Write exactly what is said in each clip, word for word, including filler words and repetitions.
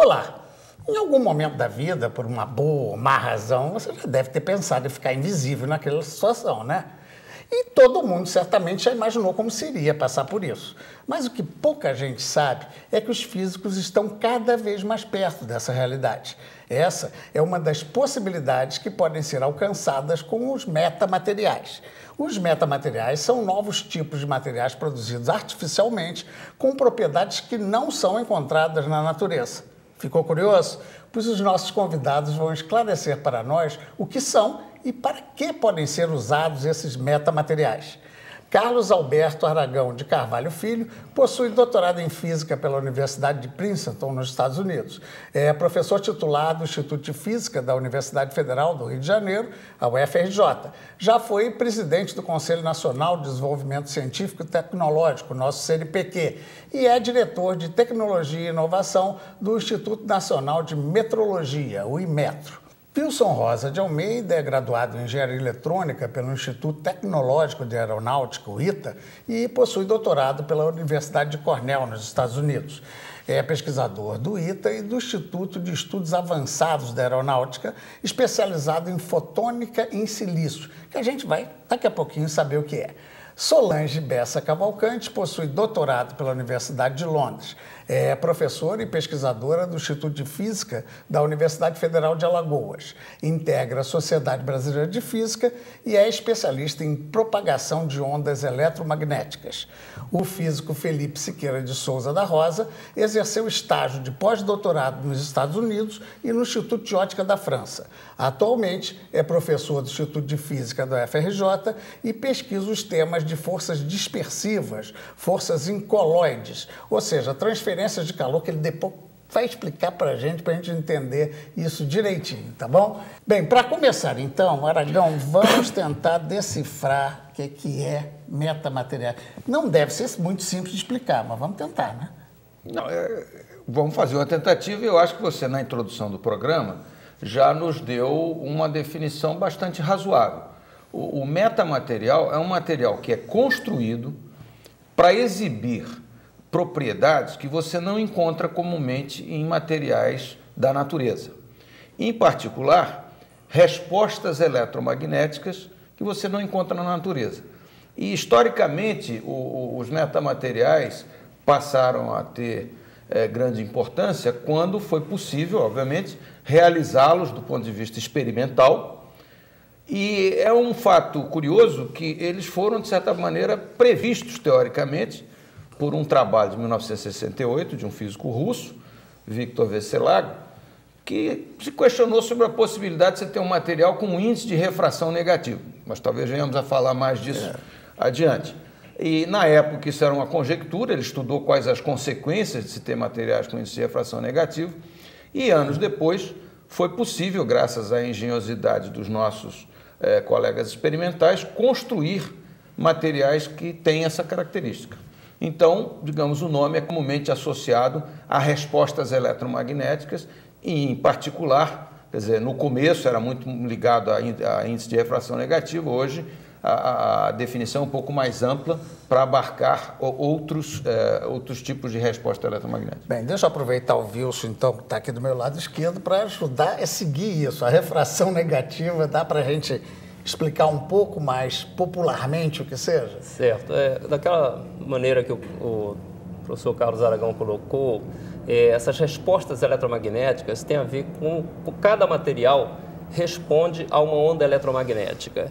Olá! Em algum momento da vida, por uma boa ou má razão, você já deve ter pensado em ficar invisível naquela situação, né? E todo mundo certamente já imaginou como seria passar por isso. Mas o que pouca gente sabe é que os físicos estão cada vez mais perto dessa realidade. Essa é uma das possibilidades que podem ser alcançadas com os metamateriais. Os metamateriais são novos tipos de materiais produzidos artificialmente com propriedades que não são encontradas na natureza. Ficou curioso? Pois os nossos convidados vão esclarecer para nós o que são e para que podem ser usados esses metamateriais. Carlos Alberto Aragão de Carvalho Filho possui doutorado em Física pela Universidade de Princeton, nos Estados Unidos. É professor titular do Instituto de Física da Universidade Federal do Rio de Janeiro, a U F R J. Já foi presidente do Conselho Nacional de Desenvolvimento Científico e Tecnológico, nosso C N P Q, e é diretor de Tecnologia e Inovação do Instituto Nacional de Metrologia, o IMETRO. Wilson Rosa de Almeida é graduado em Engenharia Eletrônica pelo Instituto Tecnológico de Aeronáutica, o ITA, e possui doutorado pela Universidade de Cornell, nos Estados Unidos. É pesquisador do ITA e do Instituto de Estudos Avançados da Aeronáutica, especializado em fotônica em silício, que a gente vai daqui a pouquinho saber o que é. Solange Bessa Cavalcante possui doutorado pela Universidade de Londres. É professora e pesquisadora do Instituto de Física da Universidade Federal de Alagoas. Integra a Sociedade Brasileira de Física e é especialista em propagação de ondas eletromagnéticas. O físico Felipe Siqueira de Souza da Rosa exerceu estágio de pós-doutorado nos Estados Unidos e no Instituto de Ótica da França. Atualmente é professor do Instituto de Física da U F R J e pesquisa os temas de forças dispersivas, forças incoloides, ou seja, transferências de calor, que ele depois vai explicar para a gente, para a gente entender isso direitinho, tá bom? Bem, para começar então, Aragão, vamos tentar decifrar o que, que é metamaterial. Não deve ser muito simples de explicar, mas vamos tentar, né? Não, é, vamos fazer uma tentativa e eu acho que você, na introdução do programa, já nos deu uma definição bastante razoável. O, o metamaterial é um material que é construído para exibir propriedades que você não encontra comumente em materiais da natureza. Em particular, respostas eletromagnéticas que você não encontra na natureza. E, historicamente, o, o, os metamateriais passaram a ter é, grande importância quando foi possível, obviamente, realizá-los do ponto de vista experimental. E é um fato curioso que eles foram, de certa maneira, previstos, teoricamente, por um trabalho de mil novecentos e sessenta e oito de um físico russo, Victor Veselago, que se questionou sobre a possibilidade de você ter um material com um índice de refração negativo. Mas talvez venhamos a falar mais disso é. adiante. E, na época, isso era uma conjectura, ele estudou quais as consequências de se ter materiais com índice de refração negativo, e anos depois foi possível, graças à engenhosidade dos nossos eh, colegas experimentais, construir materiais que têm essa característica. Então, digamos, o nome é comumente associado a respostas eletromagnéticas e, em particular, quer dizer, no começo era muito ligado a índice de refração negativo, hoje a, a definição é um pouco mais ampla para abarcar outros, eh, outros tipos de resposta eletromagnética. Bem, deixa eu aproveitar o Wilson, então, que está aqui do meu lado esquerdo, para ajudar a seguir isso. A refração negativa, dá para a gente explicar um pouco mais popularmente o que seja? Certo. É, daquela maneira que o, o professor Carlos Aragão colocou, é, essas respostas eletromagnéticas têm a ver com, com cada material responde a uma onda eletromagnética.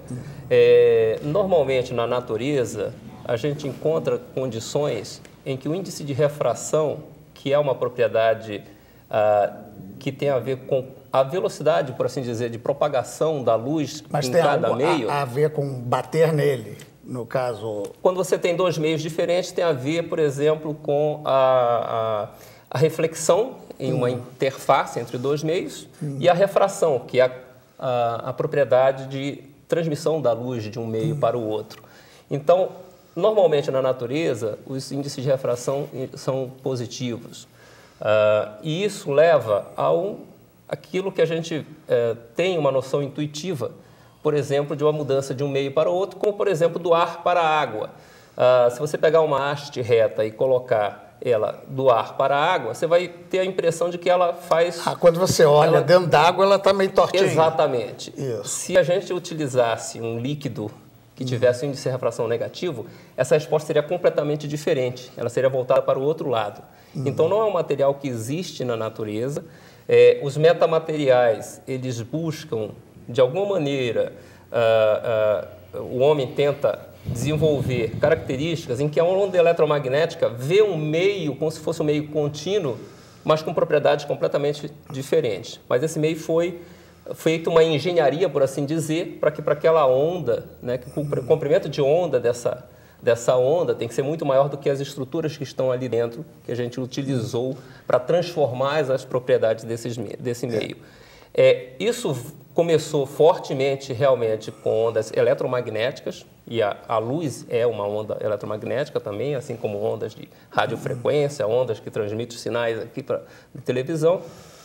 É, normalmente, na natureza, a gente encontra condições em que o índice de refração, que é uma propriedade ah, que tem a ver com a velocidade, por assim dizer, de propagação da luz Mas em tem cada algo meio... a, a ver com bater nele, no caso... Quando você tem dois meios diferentes, tem a ver, por exemplo, com a, a, a reflexão em hum. uma interface entre dois meios hum. e a refração, que é a, a, a propriedade de transmissão da luz de um meio hum. para o outro. Então, normalmente na natureza, os índices de refração são positivos. Uh, e isso leva ao aquilo que a gente eh, tem uma noção intuitiva, por exemplo, de uma mudança de um meio para o outro, como, por exemplo, do ar para a água. Ah, se você pegar uma haste reta e colocar ela do ar para a água, você vai ter a impressão de que ela faz... Ah, quando você olha ela... dentro d'água, ela está meio tortinha. Exatamente. Isso. Se a gente utilizasse um líquido que tivesse um índice de refração negativo, essa resposta seria completamente diferente. Ela seria voltada para o outro lado. Uhum. Então, não é um material que existe na natureza. É, os metamateriais, eles buscam, de alguma maneira, uh, uh, o homem tenta desenvolver características em que a onda eletromagnética vê um meio como se fosse um meio contínuo, mas com propriedades completamente diferentes. Mas esse meio foi feita uma engenharia, por assim dizer, para que para aquela onda, né, que o comprimento de onda dessa, dessa onda tem que ser muito maior do que as estruturas que estão ali dentro, que a gente utilizou para transformar as propriedades desses, desse meio. É, isso começou fortemente, realmente, com ondas eletromagnéticas, e a, a luz é uma onda eletromagnética também, assim como ondas de radiofrequência, ondas que transmitem sinais aqui para a televisão,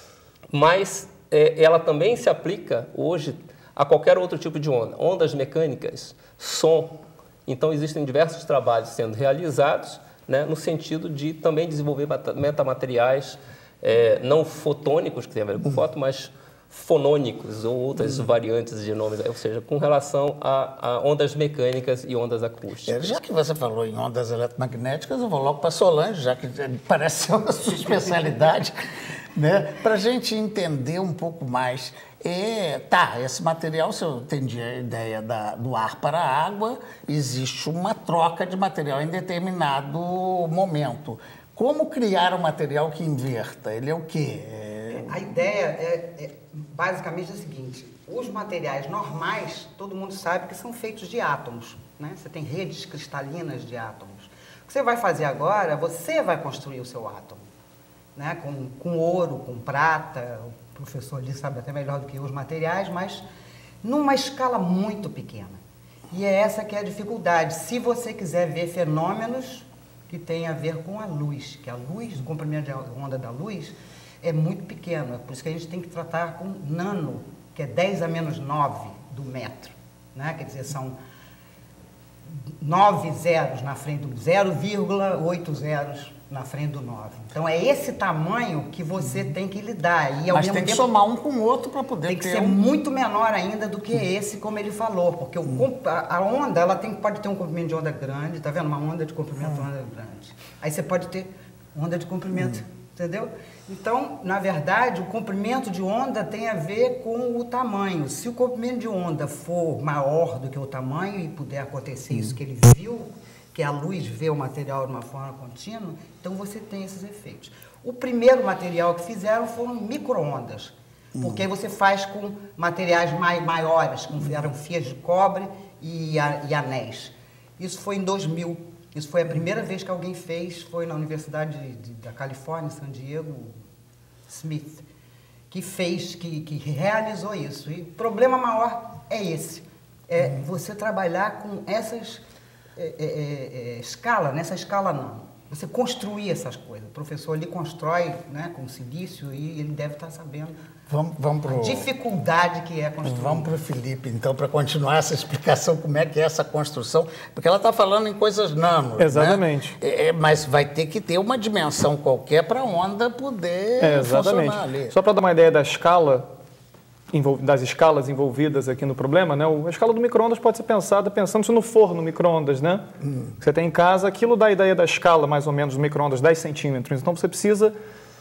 mas é, ela também se aplica hoje a qualquer outro tipo de onda, ondas mecânicas, som. Então, existem diversos trabalhos sendo realizados, né, no sentido de também desenvolver metamateriais é, não fotônicos, que tem a ver com foto, mas fonônicos ou outras uhum. variantes de nomes, ou seja, com relação a, a ondas mecânicas e ondas acústicas. É, já que você falou em ondas eletromagnéticas, eu vou logo para Solange, já que parece ser a sua especialidade, né? Para a gente entender um pouco mais. É, tá, esse material, se eu entendi a ideia da, do ar para a água, existe uma troca de material em determinado momento. Como criar um material que inverta? Ele é o quê? É... A ideia é, é basicamente a seguinte: os materiais normais, todo mundo sabe que são feitos de átomos, né? Você tem redes cristalinas de átomos. O que você vai fazer agora, você vai construir o seu átomo, né? Com, com ouro, com prata, o professor ali sabe até melhor do que eu os materiais, mas numa escala muito pequena. E é essa que é a dificuldade. Se você quiser ver fenômenos que têm a ver com a luz, que a luz, o comprimento de onda da luz, é muito pequeno, é por isso que a gente tem que tratar com nano, que é dez a menos nove do metro, né? Quer dizer, são nove zeros na frente do zero vírgula oito zeros na frente do nove. Então é esse tamanho que você tem que lidar. E, ao Mas mesmo tem que tempo, somar um com o outro para poder tem que ter ser um... muito menor ainda do que esse, como ele falou, porque o, a onda ela tem, pode ter um comprimento de onda grande, tá vendo? Uma onda de comprimento de onda grande. Aí você pode ter onda de comprimento, entendeu? Então, na verdade, o comprimento de onda tem a ver com o tamanho. Se o comprimento de onda for maior do que o tamanho e puder acontecer isso que ele viu, que a luz vê o material de uma forma contínua, então você tem esses efeitos. O primeiro material que fizeram foram micro-ondas, porque aí você faz com materiais mai, maiores, como eram fias de cobre e, a, e anéis. Isso foi em dois mil. Isso foi a primeira vez que alguém fez, foi na Universidade de, de, da Califórnia, San Diego, Smith, que fez, que, que realizou isso. E o problema maior é esse, é uhum. você trabalhar com essas é, é, é, escala, nessa escala não. Você construir essas coisas. O professor ali constrói, né, com silício e ele deve estar sabendo vamos, vamos pro, a dificuldade que é construir. Vamos para o Felipe, então, para continuar essa explicação, como é que é essa construção, porque ela está falando em coisas nano. Exatamente. Né? É, mas vai ter que ter uma dimensão qualquer para a onda poder é, exatamente. funcionar ali. Só para dar uma ideia da escala, das escalas envolvidas aqui no problema, né? A escala do micro-ondas pode ser pensada pensando-se no forno micro-ondas, né? Hum. Você tem em casa, aquilo dá a ideia da escala, mais ou menos, do micro-ondas, dez centímetros. Então, você precisa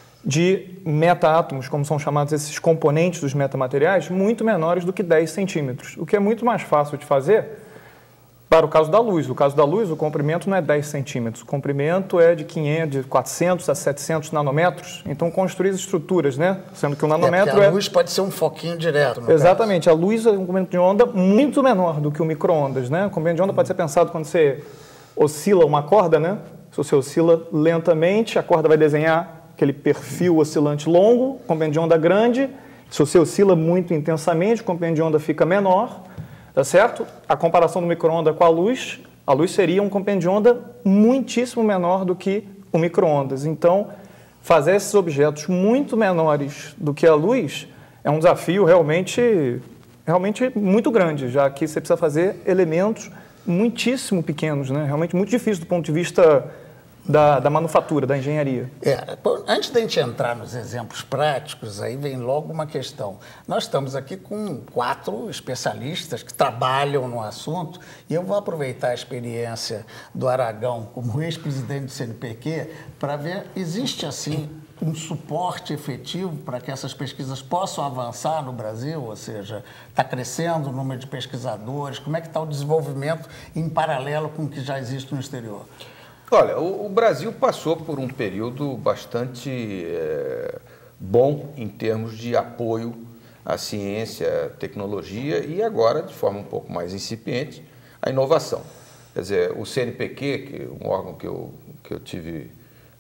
de meta-átomos, como são chamados esses componentes dos metamateriais, muito menores do que dez centímetros, o que é muito mais fácil de fazer para o caso da luz. O caso da luz, o comprimento não é dez centímetros, o comprimento é de, quinhentos, de quatrocentos a setecentos nanômetros. Então, construir as estruturas, né? Sendo que o nanômetro é... a luz é... pode ser um foquinho direto, no Exatamente. caso. A luz é um comprimento de onda muito menor do que o micro-ondas, né? O comprimento de onda hum. pode ser pensado quando você oscila uma corda, né? Se você oscila lentamente, a corda vai desenhar aquele perfil oscilante longo, comprimento de onda grande. Se você oscila muito intensamente, o comprimento de onda fica menor. Tá certo? A comparação do micro-ondas com a luz, a luz seria um comprimento de onda muitíssimo menor do que o micro-ondas. Então, fazer esses objetos muito menores do que a luz é um desafio realmente, realmente muito grande, já que você precisa fazer elementos muitíssimo pequenos, né? Realmente muito difícil do ponto de vista da, da manufatura, da engenharia. É, pô, antes da gente entrar nos exemplos práticos, aí vem logo uma questão. Nós estamos aqui com quatro especialistas que trabalham no assunto e eu vou aproveitar a experiência do Aragão como ex-presidente do C N P Q para ver, existe assim um suporte efetivo para que essas pesquisas possam avançar no Brasil? Ou seja, está crescendo o número de pesquisadores? Como é que está o desenvolvimento em paralelo com o que já existe no exterior? Olha, o, o Brasil passou por um período bastante é, bom em termos de apoio à ciência, à tecnologia e agora, de forma um pouco mais incipiente, à inovação. Quer dizer, o C N P Q, que é um órgão que eu, que eu tive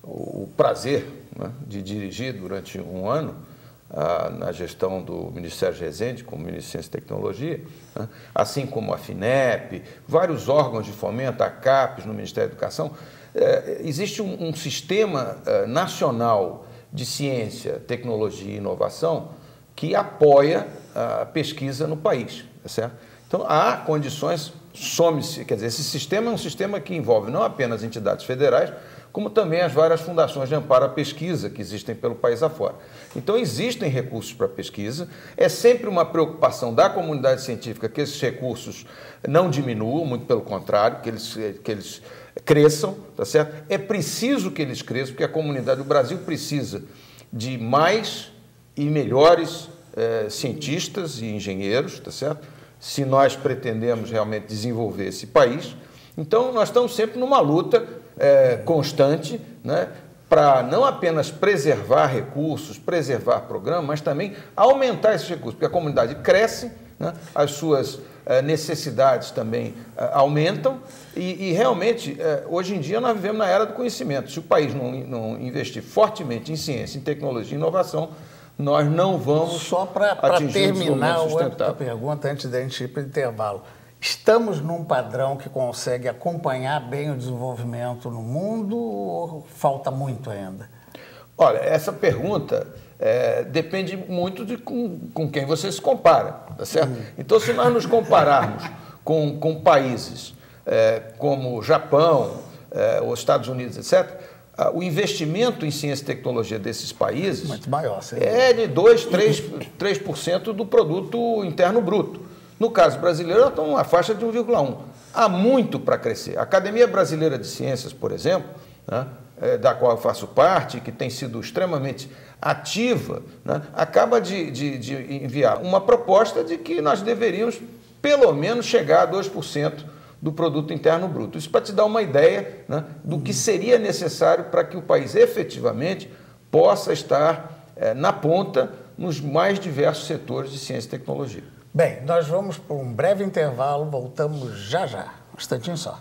o prazer, né, de dirigir durante um ano ah, na gestão do Ministério Rezende, como Ministério de Ciência e Tecnologia, né, assim como a FINEP, vários órgãos de fomento, a CAPES no Ministério da Educação. Eh, existe um, um sistema eh, nacional de ciência, tecnologia e inovação que apoia a pesquisa no país, tá certo? Então, há condições, some-se, quer dizer, esse sistema é um sistema que envolve não apenas entidades federais, como também as várias fundações de amparo à pesquisa que existem pelo país afora. Então, existem recursos para pesquisa, é sempre uma preocupação da comunidade científica que esses recursos não diminuam, muito pelo contrário, que eles, que eles cresçam, tá certo? É preciso que eles cresçam, porque a comunidade, o Brasil precisa de mais e melhores eh, cientistas e engenheiros, tá certo? Se nós pretendemos realmente desenvolver esse país. Então, nós estamos sempre numa luta É, constante, né, para não apenas preservar recursos, preservar programas, mas também aumentar esses recursos, porque a comunidade cresce, né, as suas é, necessidades também é, aumentam e, e realmente, é, hoje em dia, nós vivemos na era do conhecimento. Se o país não, não investir fortemente em ciência, em tecnologia e inovação, nós não vamos Só para terminar a pergunta, antes da gente ir para o intervalo. Estamos num padrão que consegue acompanhar bem o desenvolvimento no mundo ou falta muito ainda? Olha, essa pergunta é, depende muito de com, com quem você se compara, tá certo? Hum. Então, se nós nos compararmos com, com países é, como o Japão, é, os Estados Unidos, etcétera, o investimento em ciência e tecnologia desses países muito maior, é de dois, três por cento do produto interno bruto. No caso brasileiro, nós estamos numa faixa de um vírgula um. Há muito para crescer. A Academia Brasileira de Ciências, por exemplo, né, é, da qual eu faço parte, que tem sido extremamente ativa, né, acaba de, de, de enviar uma proposta de que nós deveríamos, pelo menos, chegar a dois por cento do produto interno bruto. Isso para te dar uma ideia, né, do que seria necessário para que o país efetivamente possa estar é, na ponta nos mais diversos setores de ciência e tecnologia. Bem, nós vamos para um breve intervalo, voltamos já já, um instantinho só.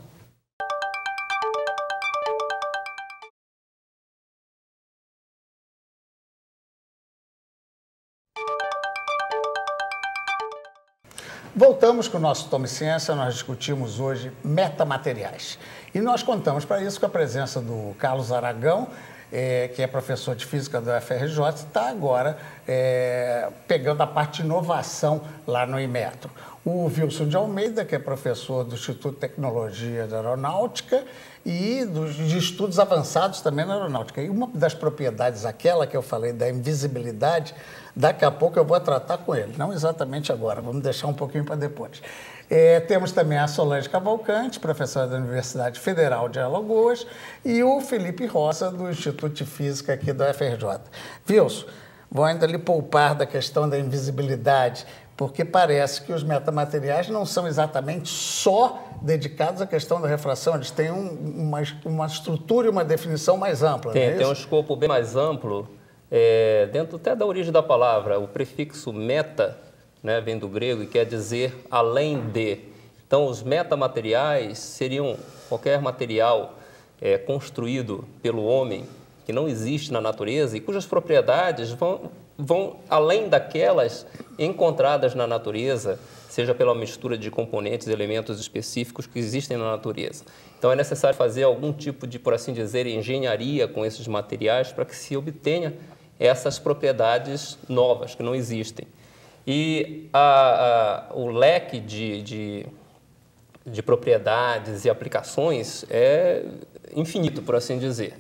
Voltamos com o nosso Tome Ciência, nós discutimos hoje metamateriais. E nós contamos para isso com a presença do Carlos Aragão, É, que é professor de Física do U F R J, está agora é, pegando a parte de inovação lá no Inmetro. O Wilson de Almeida, que é professor do Instituto de Tecnologia da Aeronáutica e dos, de estudos avançados também na aeronáutica. E uma das propriedades, aquela que eu falei da invisibilidade, daqui a pouco eu vou tratar com ele, não exatamente agora, vamos deixar um pouquinho para depois. É, temos também a Solange Cavalcante, professora da Universidade Federal de Alagoas, e o Felipe Rosa, do Instituto de Física aqui do U F R J. Wilson, vou ainda lhe poupar da questão da invisibilidade, porque parece que os metamateriais não são exatamente só dedicados à questão da refração, eles têm um, uma, uma estrutura e uma definição mais ampla. Tem, não é tem isso? um escopo bem mais amplo, é, dentro até da origem da palavra, o prefixo meta, né, vem do grego e quer dizer além de. Então, os metamateriais seriam qualquer material é, construído pelo homem que não existe na natureza e cujas propriedades vão, vão além daquelas encontradas na natureza, seja pela mistura de componentes e elementos específicos que existem na natureza. Então, é necessário fazer algum tipo de, por assim dizer, engenharia com esses materiais para que se obtenha essas propriedades novas que não existem. E a, a, o leque de, de, de propriedades e aplicações é, infinito, por assim dizer.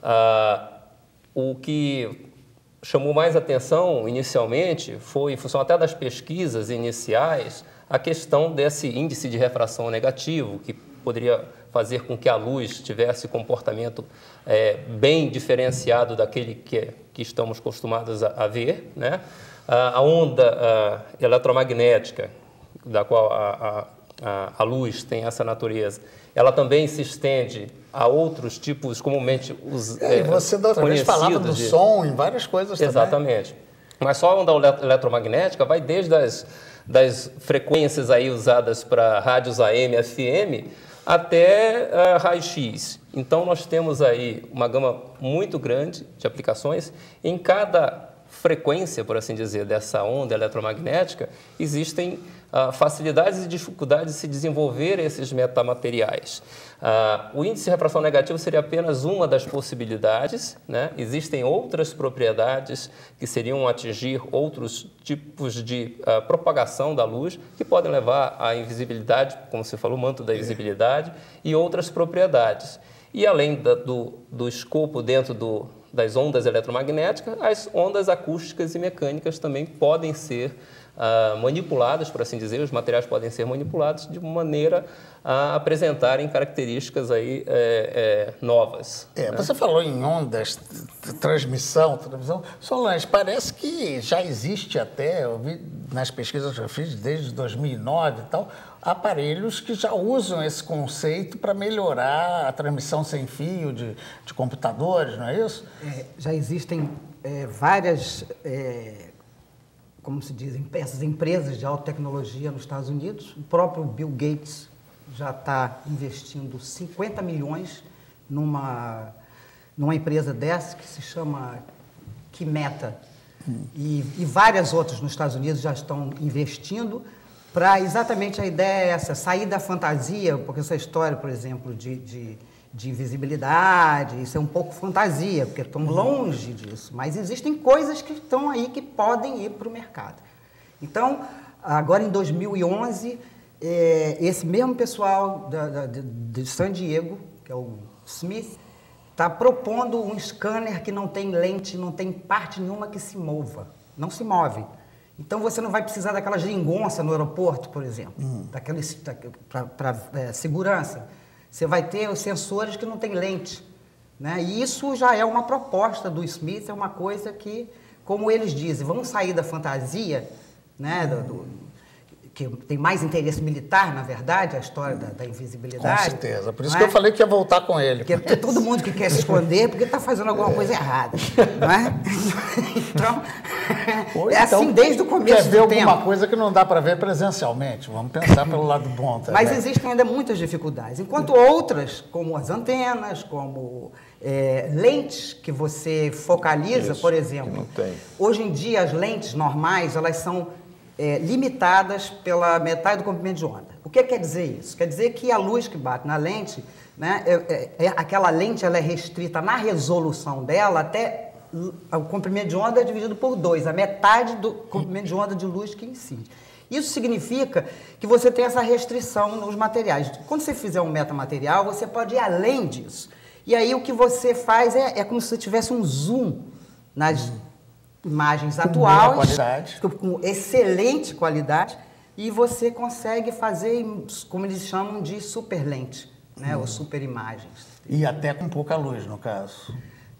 Ah, o que chamou mais atenção inicialmente foi, em função até das pesquisas iniciais, a questão desse índice de refração negativo, que poderia fazer com que a luz tivesse comportamento é, bem diferenciado daquele que, que estamos acostumados a, a ver, né? A, a onda a, eletromagnética, da qual a, a, a luz tem essa natureza, ela também se estende a outros tipos comumente os é, e você da outra vez falava do de... som em várias coisas Exatamente. Também. Mas só a onda eletromagnética vai desde as das frequências aí usadas para rádios A M, F M, até uh, raio-x. Então, nós temos aí uma gama muito grande de aplicações. Em cada frequência, por assim dizer, dessa onda eletromagnética, existem uh, facilidades e dificuldades de se desenvolver esses metamateriais. Uh, o índice de refração negativo seria apenas uma das possibilidades, né? Existem outras propriedades que seriam atingir outros tipos de uh, propagação da luz, que podem levar à invisibilidade, como você falou, o manto da invisibilidade, e outras propriedades. E além da, do, do escopo dentro do, das ondas eletromagnéticas, as ondas acústicas e mecânicas também podem ser uh, manipuladas, por assim dizer, os materiais podem ser manipulados de maneira a apresentarem características aí, é, é, novas. É, né? Você falou em ondas, transmissão, televisão. Solange, parece que já existe até, eu vi nas pesquisas que eu fiz desde dois mil e nove e tal, aparelhos que já usam esse conceito para melhorar a transmissão sem fio de, de computadores, não é isso? É, já existem é, várias, é, como se diz, essas empresas de alta tecnologia nos Estados Unidos. O próprio Bill Gates já está investindo cinquenta milhões numa, numa empresa dessa que se chama Kymeta. Hum. E, e várias outras nos Estados Unidos já estão investindo para exatamente a ideia é essa, sair da fantasia, porque essa história, por exemplo, de, de, de invisibilidade, isso é um pouco fantasia, porque estão longe disso, mas existem coisas que estão aí que podem ir para o mercado. Então, agora em dois mil e onze, é, esse mesmo pessoal da, da, de, de San Diego, que é o Smith, está propondo um scanner que não tem lente, não tem parte nenhuma que se mova, não se move. Então, você não vai precisar daquela geringonça no aeroporto, por exemplo, hum. para é, segurança. Você vai ter os sensores que não têm lente, né? E isso já é uma proposta do Smith, é uma coisa que, como eles dizem, vamos sair da fantasia, né, do, do, que tem mais interesse militar, na verdade, a história da, da invisibilidade. Com certeza. Por isso que é? eu falei que ia voltar com ele. Porque mas... todo mundo que quer se esconder porque está fazendo alguma é. coisa errada, não é? Então, Ou é então, assim desde o começo quer ver do alguma tempo. coisa que não dá para ver presencialmente. Vamos pensar pelo lado bom também. Mas existem ainda muitas dificuldades. Enquanto outras, como as antenas, como é, lentes que você focaliza, Isso, por exemplo. Não tem. Hoje em dia, as lentes normais, elas são É, limitadas pela metade do comprimento de onda. O que quer dizer isso? Quer dizer que a luz que bate na lente, né, é, é, é, aquela lente ela é restrita na resolução dela até o comprimento de onda é dividido por dois, a metade do comprimento de onda de luz que incide. Isso significa que você tem essa restrição nos materiais. Quando você fizer um metamaterial, você pode ir além disso. E aí o que você faz é, é como se você tivesse um zoom nas imagens com atuais, qualidade. com excelente qualidade, e você consegue fazer, como eles chamam de super lente, né, hum. ou super imagens. E até com pouca luz, no caso.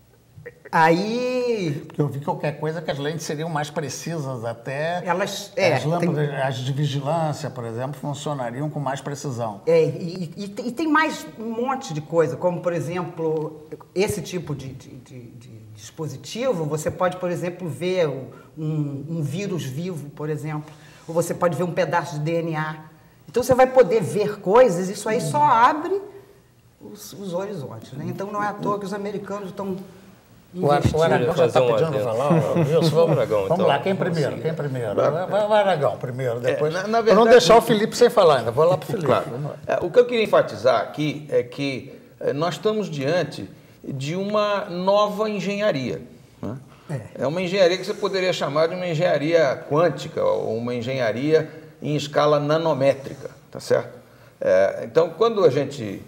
Aí... Porque eu vi qualquer coisa que as lentes seriam mais precisas até... Elas, é, as lâmpadas, tem... as de vigilância, por exemplo, funcionariam com mais precisão. É, e, e, e tem mais um monte de coisa, como, por exemplo, esse tipo de, de, de, de dispositivo, você pode, por exemplo, ver um, um vírus vivo, por exemplo, ou você pode ver um pedaço de D N A. Então, você vai poder ver coisas, isso aí só abre os, os horizontes, né? Então, não é à toa que os americanos estão... O, o Aragão já está pedindo para falar, Wilson, vamos, Aragão, vamos então, lá, quem primeiro? Quem primeiro? Vai o Aragão primeiro, depois. É, na, na verdade, não deixar o Felipe sem falar ainda, vou lá para o Felipe. Claro. É, o que eu queria enfatizar aqui é que é, nós estamos diante de uma nova engenharia. Né? É. é uma engenharia que você poderia chamar de uma engenharia quântica ou uma engenharia em escala nanométrica, tá certo? É, então, quando a gente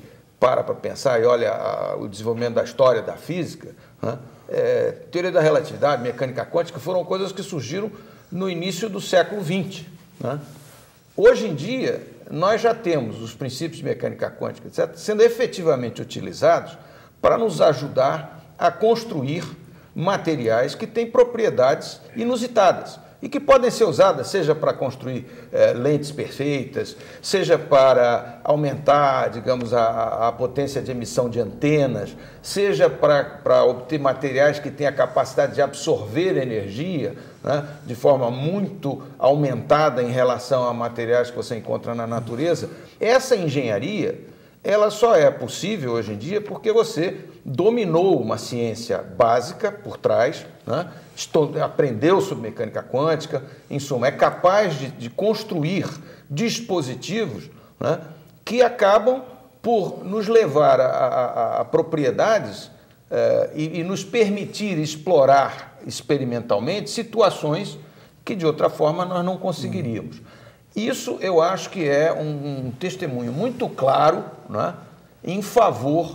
para para pensar e olha a, o desenvolvimento da história da física, né? é, teoria da relatividade, mecânica quântica, foram coisas que surgiram no início do século vinte. Né? Hoje em dia, nós já temos os princípios de mecânica quântica, etcétera, sendo efetivamente utilizados para nos ajudar a construir materiais que têm propriedades inusitadas e que podem ser usadas, seja para construir eh, lentes perfeitas, seja para aumentar, digamos, a, a potência de emissão de antenas, seja para, para obter materiais que têm a capacidade de absorver energia, né, de forma muito aumentada em relação a materiais que você encontra na natureza. Essa engenharia, ela só é possível hoje em dia porque você dominou uma ciência básica por trás, né? Aprendeu sobre mecânica quântica, em suma, é capaz de, de construir dispositivos, né, que acabam por nos levar a, a, a propriedades eh, e, e nos permitir explorar experimentalmente situações que de outra forma nós não conseguiríamos. Isso eu acho que é um, um testemunho muito claro, né, em favor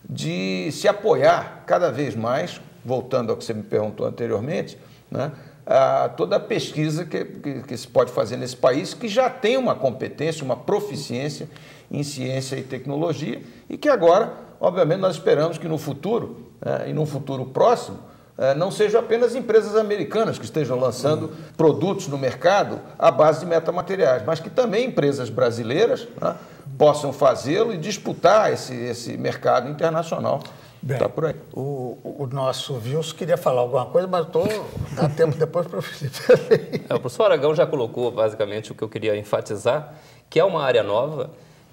de se apoiar cada vez mais, voltando ao que você me perguntou anteriormente, né, a toda a pesquisa que, que, que se pode fazer nesse país, que já tem uma competência, uma proficiência em ciência e tecnologia, e que agora, obviamente, nós esperamos que no futuro, né, e num futuro próximo, não sejam apenas empresas americanas que estejam lançando produtos no mercado à base de metamateriais, mas que também empresas brasileiras, né, possam fazê-lo e disputar esse, esse mercado internacional. Bem, tá por aí. O, o nosso Wilson queria falar alguma coisa, mas tô, dá tempo depois para o Felipe. É, o professor Aragão já colocou basicamente o que eu queria enfatizar, que é uma área nova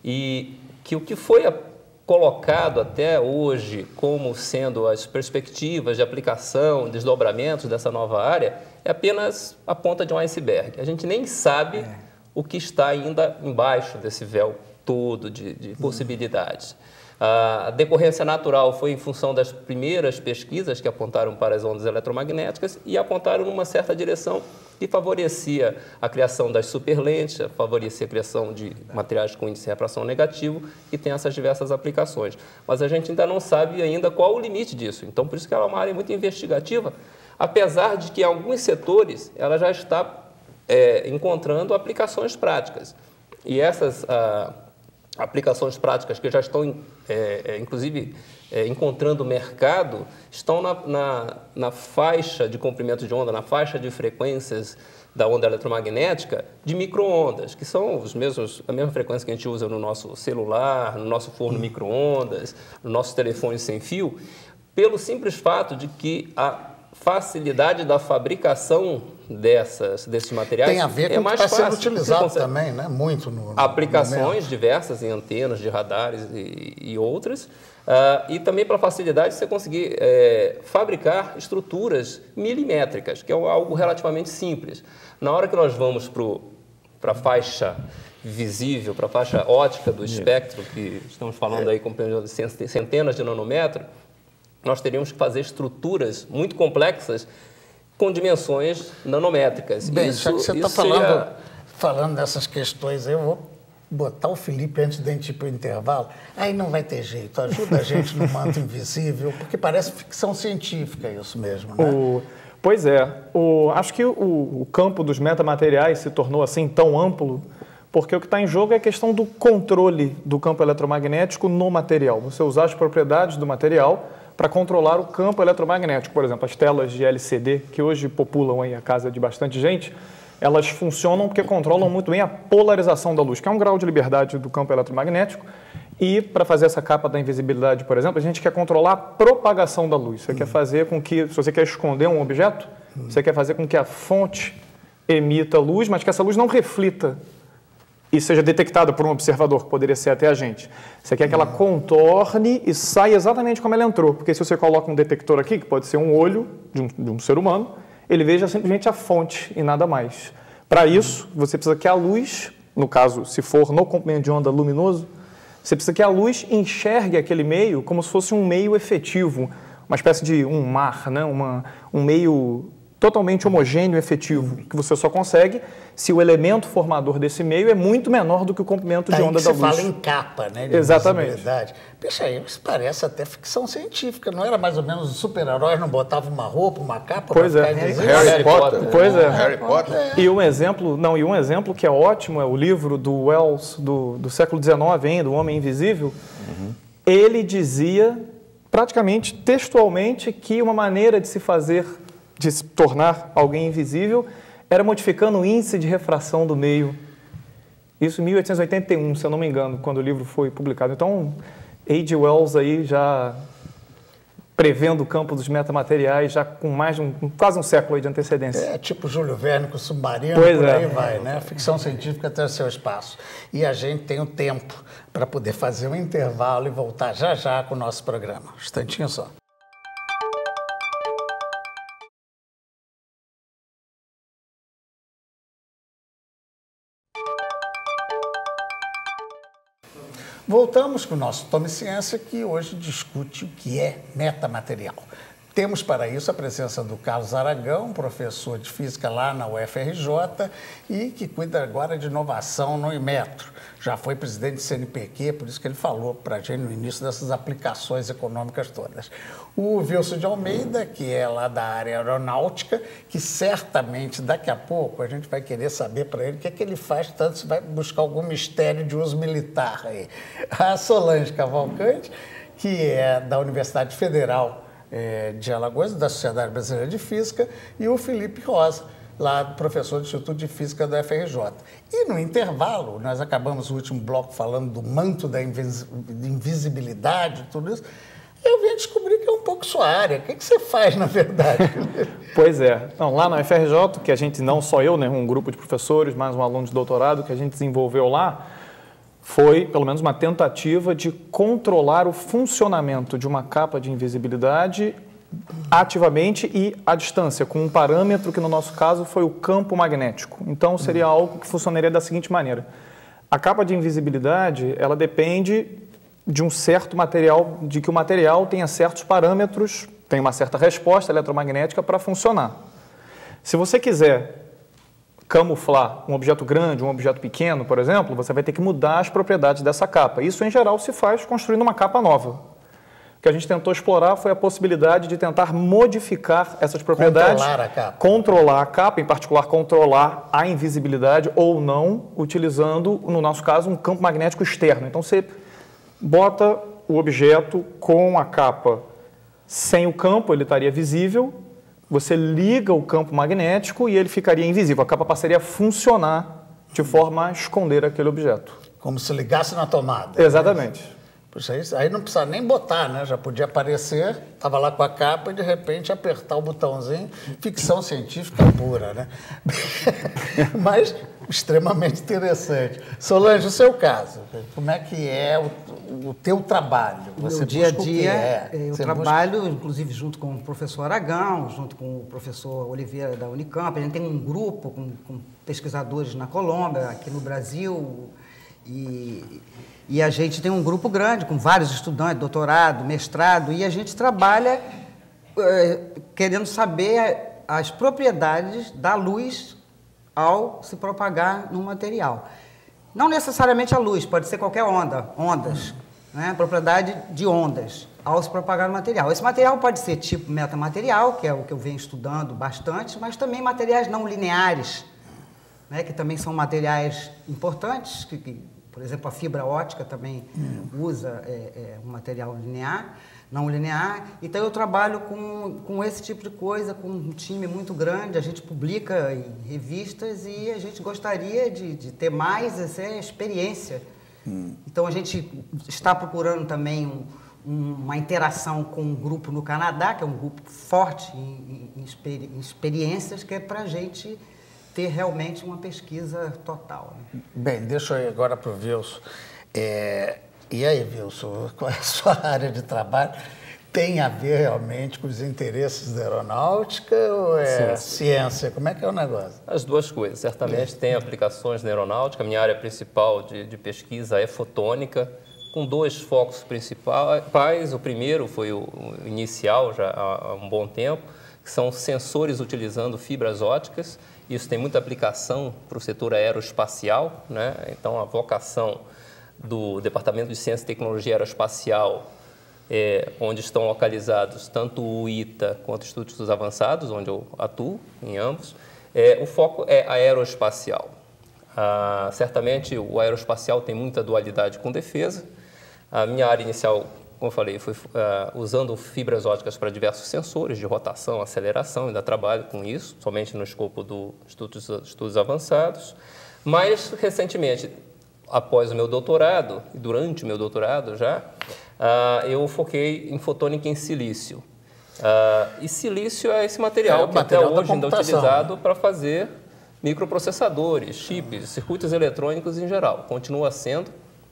e que o que foi a colocado até hoje como sendo as perspectivas de aplicação, desdobramentos dessa nova área, é apenas a ponta de um iceberg. A gente nem sabe é. o que está ainda embaixo desse véu todo de, de possibilidades. A decorrência natural foi em função das primeiras pesquisas que apontaram para as ondas eletromagnéticas e apontaram numa certa direção que favorecia a criação das superlentes, favorecia a criação de materiais com índice de refração negativo e tem essas diversas aplicações. Mas a gente ainda não sabe ainda qual o limite disso. Então, por isso que ela é uma área muito investigativa, apesar de que em alguns setores ela já está é, encontrando aplicações práticas. E essas ah, aplicações práticas que já estão, é, é, inclusive, é, encontrando mercado, estão na, na, na faixa de comprimento de onda, na faixa de frequências da onda eletromagnética de micro-ondas, que são os mesmos, a mesma frequência que a gente usa no nosso celular, no nosso forno micro-ondas, no nosso telefone sem fio, pelo simples fato de que a facilidade da fabricação dessas, desses materiais tem a ver com é o mais que está sendo fácil. utilizado também, né? Muito no, no aplicações momento. diversas em antenas de radares e, e outras, uh, e também pela facilidade de você conseguir é, fabricar estruturas milimétricas, que é algo relativamente simples. Na hora que nós vamos para a faixa visível, para a faixa ótica do espectro, que estamos falando aí com centenas de nanômetros, nós teríamos que fazer estruturas muito complexas com dimensões nanométricas. Bem, isso, já que você está falando, ia... falando dessas questões, eu vou botar o Felipe antes de a gente ir para o intervalo. Aí não vai ter jeito, ajuda a gente no manto invisível, porque parece ficção científica isso mesmo, né? O... Pois é, o... acho que o, o campo dos metamateriais se tornou assim tão amplo, porque o que está em jogo é a questão do controle do campo eletromagnético no material. Você usar as propriedades do material para controlar o campo eletromagnético. Por exemplo, as telas de L C D, que hoje populam aí a casa de bastante gente, elas funcionam porque controlam muito bem a polarização da luz, que é um grau de liberdade do campo eletromagnético. E para fazer essa capa da invisibilidade, por exemplo, a gente quer controlar a propagação da luz. Você hum. quer fazer com que, se você quer esconder um objeto, hum. você quer fazer com que a fonte emita luz, mas que essa luz não reflita e seja detectada por um observador, que poderia ser até a gente. Você quer que ela contorne e saia exatamente como ela entrou, porque se você coloca um detector aqui, que pode ser um olho de um, de um ser humano, ele veja simplesmente a fonte e nada mais. Para isso, você precisa que a luz, no caso, se for no comprimento de onda luminoso, você precisa que a luz enxergue aquele meio como se fosse um meio efetivo, uma espécie de um mar, né? Uma, um meio totalmente homogêneo e efetivo, que você só consegue se o elemento formador desse meio é muito menor do que o comprimento de Aí onda que da você luz. fala em capa, né? De Exatamente. visibilidade. Puxa, aí isso parece até ficção científica. Não era mais ou menos os super-heróis não botavam uma roupa, uma capa Pois para é. ficar invisível? Harry, Harry Potter. Potter. Pois é. Harry Potter. E um exemplo, não, e um exemplo que é ótimo é o livro do Wells, do, do século dezenove ainda, O Homem Invisível. Uhum. Ele dizia, praticamente textualmente, que uma maneira de se fazer, de se tornar alguém invisível, era modificando o índice de refração do meio. Isso em mil oitocentos e oitenta e um, se eu não me engano, quando o livro foi publicado. Então, A G Wells aí já prevendo o campo dos metamateriais, já com mais de um, quase um século aí de antecedência. É tipo Júlio Verne com o Submarino, Pois por é. aí vai, né? A ficção científica tem o seu espaço. E a gente tem o tempo para poder fazer um intervalo e voltar já já com o nosso programa. Um instantinho só. Voltamos com o nosso Tome Ciência, que hoje discute o que é metamaterial. Temos para isso a presença do Carlos Aragão, professor de física lá na U F R J e que cuida agora de inovação no Inmetro. Já foi presidente do C N P Q, por isso que ele falou para a gente no início dessas aplicações econômicas todas. O Wilson de Almeida, que é lá da área aeronáutica, que certamente daqui a pouco a gente vai querer saber para ele o que é que ele faz, tanto se vai buscar algum mistério de uso militar aí. A Solange Cavalcante, que é da Universidade Federal de Alagoas, da Sociedade Brasileira de Física, e o Felipe Rosa, lá professor do Instituto de Física da U F R J. E no intervalo, nós acabamos o último bloco falando do manto da invisibilidade, tudo isso, eu vim descobrir que é um pouco sua área. O que, que você faz, na verdade? Pois é. Então, lá na U F R J, que a gente, não só eu, né, um grupo de professores, mais um aluno de doutorado, que a gente desenvolveu lá, foi, pelo menos, uma tentativa de controlar o funcionamento de uma capa de invisibilidade ativamente e à distância, com um parâmetro que, no nosso caso, foi o campo magnético. Então, seria algo que funcionaria da seguinte maneira. A capa de invisibilidade, ela depende de um certo material, de que o material tenha certos parâmetros, tem uma certa resposta eletromagnética para funcionar. Se você quiser camuflar um objeto grande, um objeto pequeno, por exemplo, você vai ter que mudar as propriedades dessa capa. Isso, em geral, se faz construindo uma capa nova. O que a gente tentou explorar foi a possibilidade de tentar modificar essas propriedades. Controlar a capa. Controlar a capa, em particular, controlar a invisibilidade ou não, utilizando, no nosso caso, um campo magnético externo. Então, você bota o objeto com a capa sem o campo, ele estaria visível. Você liga o campo magnético e ele ficaria invisível. A capa passaria a funcionar de forma a esconder aquele objeto. Como se ligasse na tomada. Exatamente. Puxa, isso, aí não precisa nem botar, né? Já podia aparecer, estava lá com a capa e de repente apertar o botãozinho. Ficção científica pura, né? Mas extremamente interessante. Solange, o seu caso, como é que é o, o teu trabalho? Você Você dia a busca o que dia, é? eu Você trabalho, busca... inclusive, junto com o professor Aragão, junto com o professor Oliveira da Unicamp. A gente tem um grupo com, com pesquisadores na Colômbia, aqui no Brasil, e, e a gente tem um grupo grande, com vários estudantes, doutorado, mestrado, e a gente trabalha é, querendo saber as propriedades da luz ao se propagar num material. Não necessariamente a luz, pode ser qualquer onda, ondas, né? Propriedade de ondas ao se propagar no material. Esse material pode ser tipo metamaterial, que é o que eu venho estudando bastante, mas também materiais não lineares, né? Que também são materiais importantes, que, que, por exemplo, a fibra ótica também hum. usa é, é, um material linear, não linear. Então, eu trabalho com, com esse tipo de coisa, com um time muito grande, a gente publica em revistas e a gente gostaria de, de ter mais essa experiência. Hum. Então, a gente está procurando também um, um, uma interação com um grupo no Canadá, que é um grupo forte em, em, experi em experiências, que é para a gente ter realmente uma pesquisa total. Né? Bem, deixa eu ir agora para o Wilson. É... E aí, Wilson, qual é a sua área de trabalho? Tem a ver realmente com os interesses da aeronáutica ou é sim, ciência? Como é que é o negócio? As duas coisas. Certamente é. tem aplicações na aeronáutica. A minha área principal de, de pesquisa é fotônica, com dois focos principais. O primeiro foi o, o inicial, já há, há um bom tempo, que são sensores utilizando fibras óticas. Isso tem muita aplicação para o setor aeroespacial, né? Então, a vocação do Departamento de Ciência e Tecnologia Aeroespacial, é, onde estão localizados tanto o I T A quanto os Institutos Avançados, onde eu atuo, em ambos, é, o foco é aeroespacial. Ah, certamente, o aeroespacial tem muita dualidade com defesa. A minha área inicial, como eu falei, foi uh, usando fibras óticas para diversos sensores de rotação, aceleração, ainda trabalho com isso, somente no escopo do estudos, estudos avançados. Mas, recentemente, após o meu doutorado, e durante o meu doutorado já, uh, eu foquei em fotônica em silício. Uh, e silício é esse material é, que material até hoje ainda é utilizado né? para fazer microprocessadores, chips, circuitos eletrônicos em geral. Continua sendo,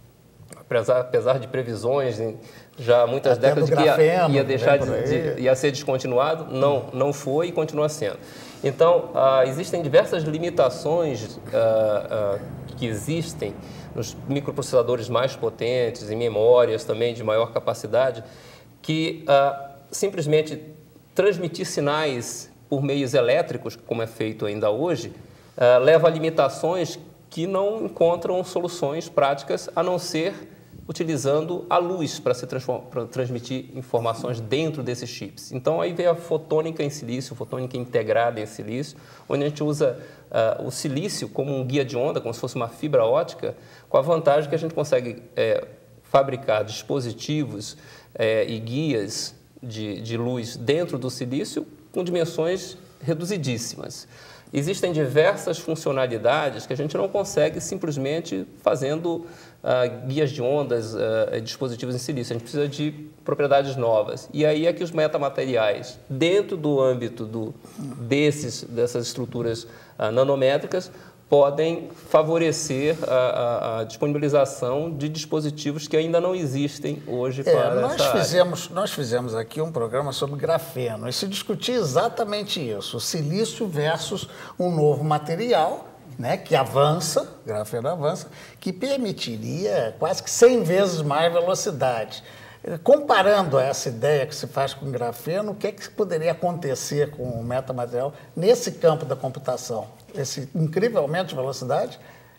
apesar, apesar de previsões em já há muitas Até décadas de que grafeno, ia, ia deixar de, de, de ia ser descontinuado, não, não foi e continua sendo. Então, ah, existem diversas limitações ah, ah, que existem nos microprocessadores mais potentes, em memórias também de maior capacidade, que ah, simplesmente transmitir sinais por meios elétricos, como é feito ainda hoje, ah, leva a limitações que não encontram soluções práticas, a não ser utilizando a luz para se para transmitir informações dentro desses chips. Então, aí vem a fotônica em silício, fotônica integrada em silício, onde a gente usa uh, o silício como um guia de onda, como se fosse uma fibra ótica, com a vantagem que a gente consegue é, fabricar dispositivos é, e guias de, de luz dentro do silício com dimensões reduzidíssimas. Existem diversas funcionalidades que a gente não consegue simplesmente fazendo uh, guias de ondas, uh, dispositivos em silício. A gente precisa de propriedades novas. E aí é que os metamateriais, dentro do âmbito do, desses, dessas estruturas uh, nanométricas, podem favorecer a, a, a disponibilização de dispositivos que ainda não existem hoje é, para nós essa fizemos, área. Nós fizemos aqui um programa sobre grafeno e se discutia exatamente isso, o silício versus um novo material, né, que avança, grafeno avança, que permitiria quase que cem vezes mais velocidade. Comparando essa ideia que se faz com grafeno, o que é que poderia acontecer com o metamaterial nesse campo da computação? Esse incrível aumento de velocidade?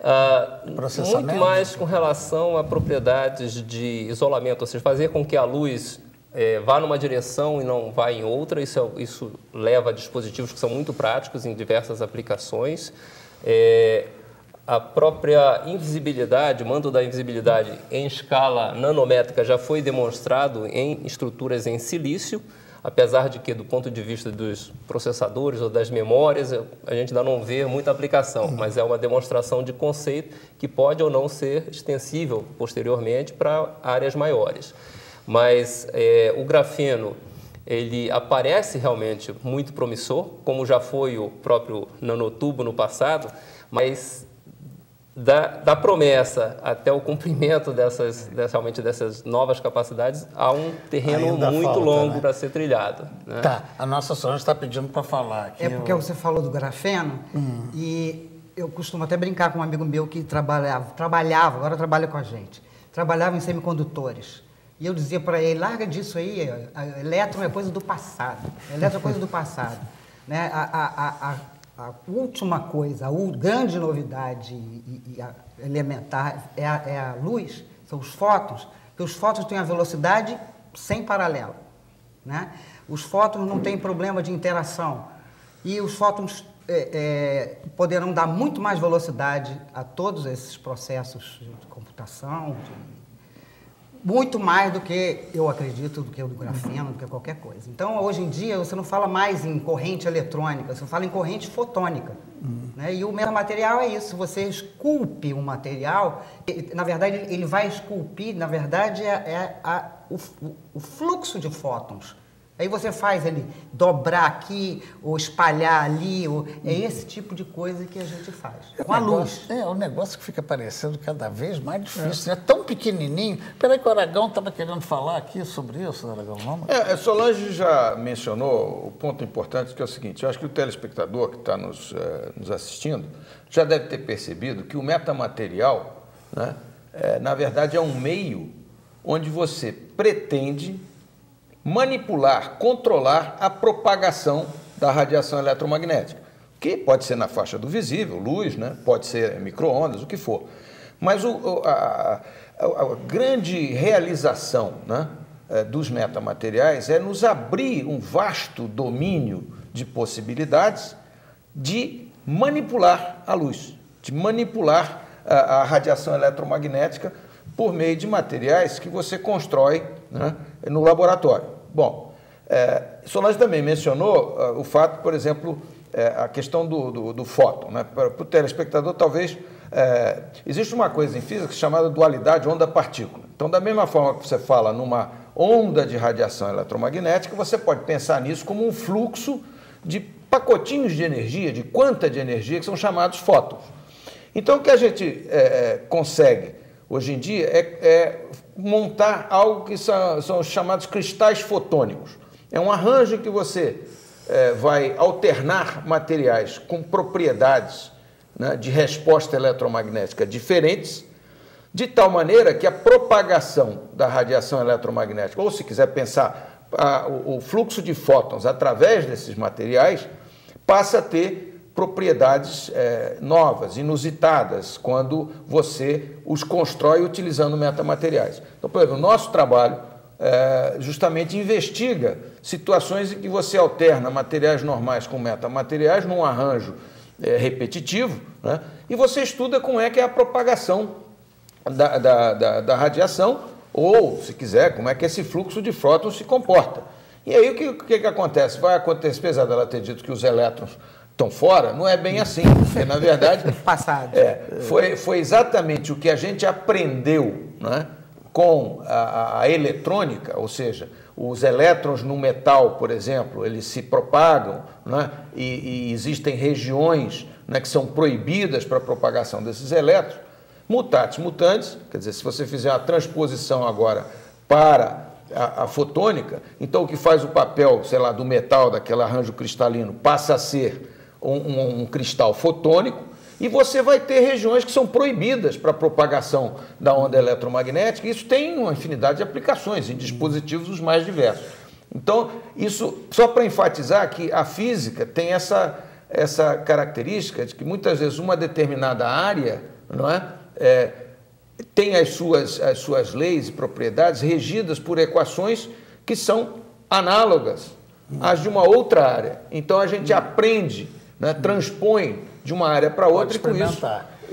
Uh, processamento? Muito mais com relação a propriedades de isolamento, ou seja, fazer com que a luz eh, vá numa direção e não vá em outra. Isso, é, isso leva a dispositivos que são muito práticos em diversas aplicações. É, a própria invisibilidade, o mando da invisibilidade em escala nanométrica já foi demonstrado em estruturas em silício, apesar de que, do ponto de vista dos processadores ou das memórias, a gente ainda não vê muita aplicação, uhum. mas é uma demonstração de conceito que pode ou não ser extensível posteriormente para áreas maiores. Mas é, o grafeno, ele aparece realmente muito promissor, como já foi o próprio nanotubo no passado, mas Da, da promessa até o cumprimento dessas, dessa, realmente dessas novas capacidades, há um terreno Ainda muito falta, longo né? para ser trilhado. Né? Tá, a nossa Solange está pedindo para falar aqui. É porque eu... você falou do grafeno hum. e eu costumo até brincar com um amigo meu que trabalhava, trabalhava, agora trabalha com a gente, trabalhava em semicondutores. E eu dizia para ele, larga disso aí, a elétron é coisa do passado, a elétron é coisa do passado. Né? A, a, a, a, A última coisa, a grande novidade e, e a elementar é a, é a luz, são os fótons, que os fótons têm a velocidade sem paralelo. Né? Os fótons não têm problema de interação e os fótons é, é, poderão dar muito mais velocidade a todos esses processos de computação, de, muito mais do que, eu acredito, do que o do grafeno, do que qualquer coisa. Então, hoje em dia, você não fala mais em corrente eletrônica, você fala em corrente fotônica. Uhum. Né? E o metamaterial é isso, você esculpe um material, na verdade, ele vai esculpir, na verdade, é, é a, o, o fluxo de fótons. Aí você faz ele dobrar aqui, ou espalhar ali, ou, é esse tipo de coisa que a gente faz, é com a negócio, luz. É, um negócio que fica parecendo cada vez mais difícil, é, né? Tão pequenininho. Peraí que o Aragão estava querendo falar aqui sobre isso, Aragão. Vamos... É, Solange já mencionou o ponto importante, que é o seguinte, eu acho que o telespectador que está nos, uh, nos assistindo já deve ter percebido que o metamaterial, né, é, na verdade, é um meio onde você pretende manipular, controlar a propagação da radiação eletromagnética, que pode ser na faixa do visível, luz, né? Pode ser micro-ondas, o que for. Mas o, a, a, a grande realização, né, dos metamateriais é nos abrir um vasto domínio de possibilidades de manipular a luz, de manipular a, a radiação eletromagnética por meio de materiais que você constrói, né, no laboratório. Bom, é, Solange também mencionou uh, o fato, por exemplo, é, a questão do, do, do fóton, né? Para o telespectador, talvez, é, existe uma coisa em física chamada dualidade onda-partícula. Então, da mesma forma que você fala numa onda de radiação eletromagnética, você pode pensar nisso como um fluxo de pacotinhos de energia, de quanta de energia, que são chamados fótons. Então, o que a gente é, consegue hoje em dia é, é montar algo que são, são os chamados cristais fotônicos. É um arranjo que você é, vai alternar materiais com propriedades, né, de resposta eletromagnética diferentes, de tal maneira que a propagação da radiação eletromagnética, ou se quiser pensar a, o, o fluxo de fótons através desses materiais, passa a ter propriedades é, novas, inusitadas, quando você os constrói utilizando metamateriais. Então, por exemplo, o nosso trabalho é, justamente investiga situações em que você alterna materiais normais com metamateriais num arranjo é, repetitivo, né? E você estuda como é que é a propagação da, da, da, da radiação, ou, se quiser, como é que esse fluxo de fótons se comporta. E aí o que, que, que acontece? Vai acontecer, apesar dela ter dito que os elétrons estão fora, não é bem assim, porque na verdade Passado. É, foi, foi exatamente o que a gente aprendeu, né, com a, a eletrônica, ou seja, os elétrons no metal, por exemplo, eles se propagam, né, e, e existem regiões, né, que são proibidas para a propagação desses elétrons, mutatis mutandis, quer dizer, se você fizer uma transposição agora para a, a fotônica, então o que faz o papel, sei lá, do metal, daquele arranjo cristalino, passa a ser Um, um, um cristal fotônico, e você vai ter regiões que são proibidas para a propagação da onda eletromagnética, e isso tem uma infinidade de aplicações em dispositivos os mais diversos. Então, isso, só para enfatizar que a física tem essa, essa característica de que muitas vezes uma determinada área, não é, é, tem as suas, as suas leis e propriedades regidas por equações que são análogas às de uma outra área. Então, a gente aprende, né, transpõe de uma área para outra e com isso...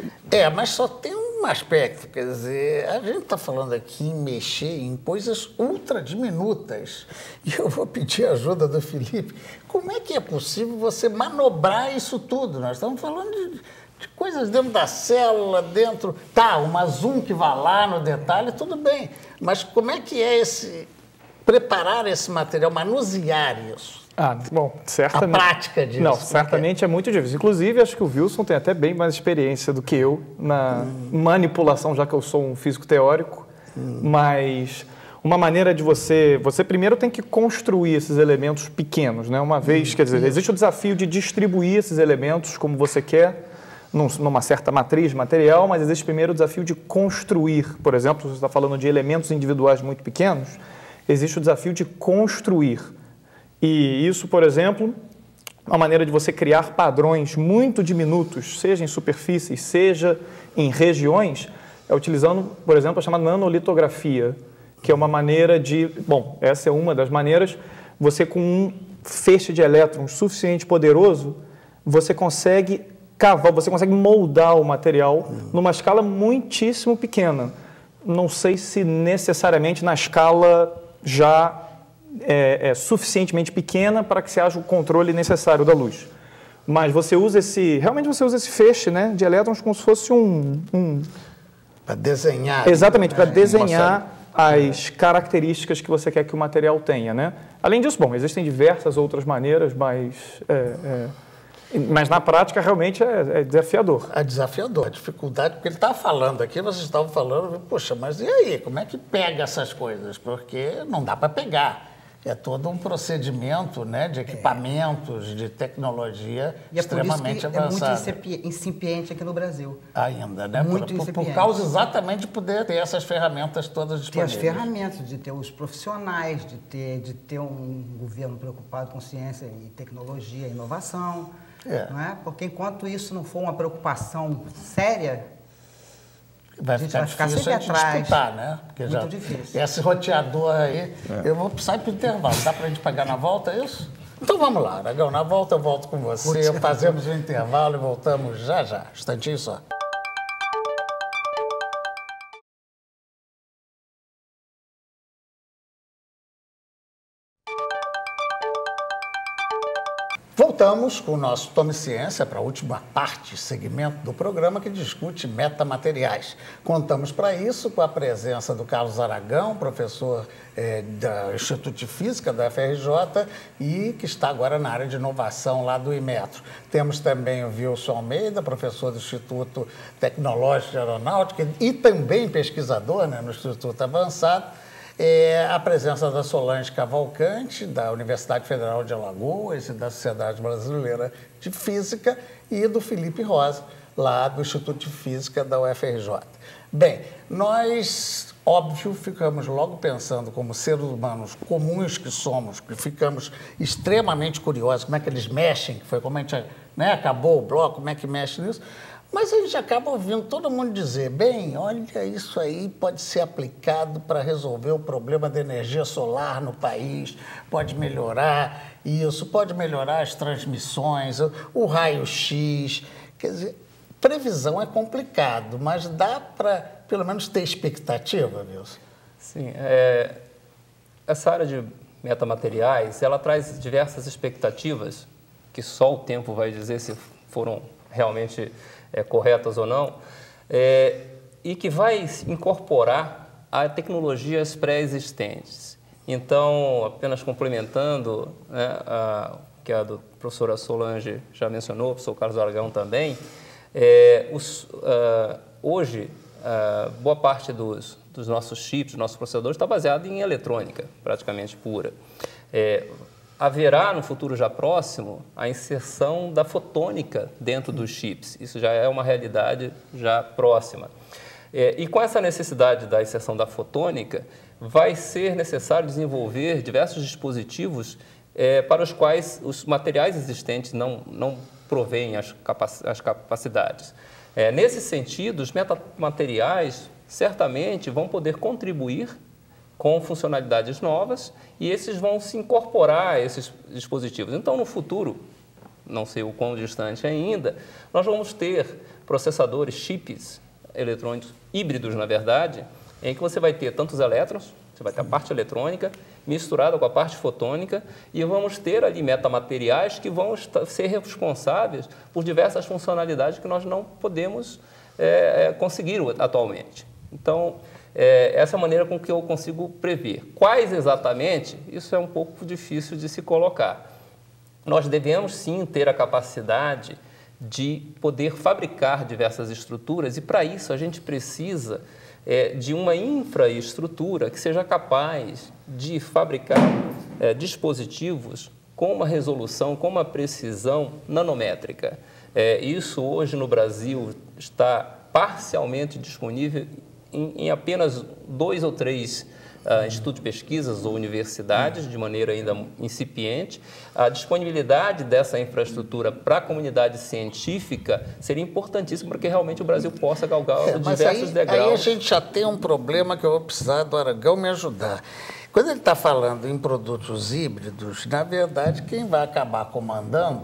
É, mas só tem um aspecto, quer dizer, a gente está falando aqui em mexer em coisas ultra diminutas. E eu vou pedir a ajuda do Felipe. Como é que é possível você manobrar isso tudo? Nós estamos falando de, de coisas dentro da célula, dentro... Tá, uma zoom que vai lá no detalhe, tudo bem. Mas como é que é esse... preparar esse material, manusear isso? Ah, bom, certamente... A prática disso. Não, certamente é muito difícil. Inclusive, acho que o Wilson tem até bem mais experiência do que eu na hum. manipulação, já que eu sou um físico teórico. Hum. Mas uma maneira de você... Você primeiro tem que construir esses elementos pequenos, né? Uma vez, hum. quer dizer, existe o desafio de distribuir esses elementos como você quer, num, numa certa matriz material, mas existe primeiro o desafio de construir. Por exemplo, você está falando de elementos individuais muito pequenos, existe o desafio de construir. E isso, por exemplo, uma maneira de você criar padrões muito diminutos, seja em superfícies, seja em regiões, é utilizando, por exemplo, a chamada nanolitografia, que é uma maneira de... Bom, essa é uma das maneiras. Você, com um feixe de elétrons suficiente poderoso, você consegue cavar, você consegue moldar o material numa escala muitíssimo pequena. Não sei se necessariamente na escala já é, é suficientemente pequena para que se haja o controle necessário da luz. Mas você usa esse, realmente você usa esse feixe, né, de elétrons como se fosse um... um... Para desenhar. Exatamente, para desenhar as características que você quer que o material tenha, né? Além disso, bom, existem diversas outras maneiras, mas... É, é... Mas na prática realmente é, é desafiador. É desafiador, a dificuldade, porque ele estava falando aqui, vocês estavam falando, poxa, mas e aí, como é que pega essas coisas? Porque não dá para pegar. É todo um procedimento, né, de equipamentos, é. de tecnologia e é extremamente avançada. É muito incipiente aqui no Brasil. Ainda, né? Muito por, por, por causa exatamente de poder ter essas ferramentas todas disponíveis. Ter as ferramentas, de ter os profissionais, de ter, de ter um governo preocupado com ciência e tecnologia e inovação. É. Não é? Porque enquanto isso não for uma preocupação séria, vai ficar vai ficar difícil a gente atrás. disputar, né? Porque Muito já, difícil. Esse roteador aí, é. eu vou sair para o intervalo. Dá para a gente pegar na volta, é isso? Então vamos lá, Aragão. Na volta eu volto com você, fazemos o intervalo e voltamos já já. Instantinho só. Voltamos com o nosso Tome Ciência para a última parte, segmento do programa que discute metamateriais. Contamos para isso com a presença do Carlos Aragão, professor eh, do Instituto de Física da F R J e que está agora na área de inovação lá do Inmetro. Temos também o Wilson Almeida, professor do Instituto Tecnológico de Aeronáutica e também pesquisador, né, no Instituto Avançado. É a presença da Solange Cavalcante, da Universidade Federal de Alagoas e da Sociedade Brasileira de Física, e do Felipe Rosa, lá do Instituto de Física da U F R J. Bem, nós, óbvio, ficamos logo pensando, como seres humanos comuns que somos, que ficamos extremamente curiosos, como é que eles mexem, que foi como a gente, né, acabou o bloco, como é que mexe nisso. Mas a gente acaba ouvindo todo mundo dizer, bem, olha, isso aí pode ser aplicado para resolver o problema da energia solar no país, pode melhorar isso, pode melhorar as transmissões, o, o raio-x. Quer dizer, previsão é complicado, mas dá para, pelo menos, ter expectativa, Wilson? Sim, é, essa área de metamateriais, ela traz diversas expectativas, que só o tempo vai dizer se foram realmente É, corretas ou não, é, e que vai incorporar a tecnologias pré-existentes. Então, apenas complementando, né, a, que a do professora Solange já mencionou, o professor Carlos Aragão também, é, os, uh, hoje, uh, boa parte dos, dos nossos chips, dos nossos processadores, está baseado em eletrônica, praticamente pura. É, Haverá, no futuro já próximo, a inserção da fotônica dentro dos chips. Isso já é uma realidade já próxima. É, e com essa necessidade da inserção da fotônica, vai ser necessário desenvolver diversos dispositivos é, para os quais os materiais existentes não, não provêm as, capac as capacidades. É, nesse sentido, os metamateriais certamente vão poder contribuir com funcionalidades novas, e esses vão se incorporar a esses dispositivos. Então, no futuro, não sei o quão distante ainda, nós vamos ter processadores, chips eletrônicos híbridos, na verdade, em que você vai ter tantos elétrons, você vai ter a parte eletrônica misturada com a parte fotônica, e vamos ter ali metamateriais que vão ser responsáveis por diversas funcionalidades que nós não podemos é, conseguir atualmente. Então, É, essa é a maneira com que eu consigo prever. Quais exatamente? Isso é um pouco difícil de se colocar. Nós devemos, sim, ter a capacidade de poder fabricar diversas estruturas e, para isso, a gente precisa é, de uma infraestrutura que seja capaz de fabricar é, dispositivos com uma resolução, com uma precisão nanométrica. É, isso, hoje, no Brasil, está parcialmente disponível Em, em apenas dois ou três uh, institutos de pesquisas ou universidades, de maneira ainda incipiente. A disponibilidade dessa infraestrutura para a comunidade científica seria importantíssima para que realmente o Brasil possa galgar é, diversos aí, degraus. Aí a gente já tem um problema que eu vou precisar do Aragão me ajudar. Quando ele está falando em produtos híbridos, na verdade, quem vai acabar comandando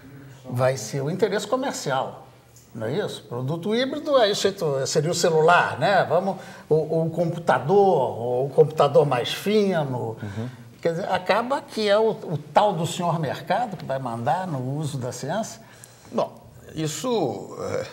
vai ser o interesse comercial. Não é isso? Produto híbrido, aí seria o celular, né? Vamos, o, o computador, o computador mais fino. Uhum. Quer dizer, acaba que é o, o tal do senhor mercado que vai mandar no uso da ciência? Bom, isso é,